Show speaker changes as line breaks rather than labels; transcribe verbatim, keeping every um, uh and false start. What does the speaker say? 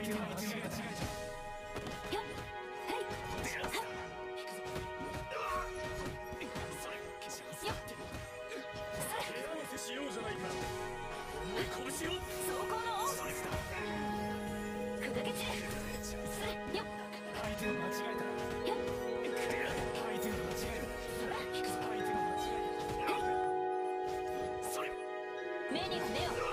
相手が間違えた。よっ、
はい、
それ、
よっ、それ、
手合わせしようじゃないか。重い拳を。
走行のオン。
そいつだ。
砕け散れ。それ、よっ、
相手が間違えた。
よっ、
相手が間違えた。
それ、
相手が間違えた。それ。
目には目を。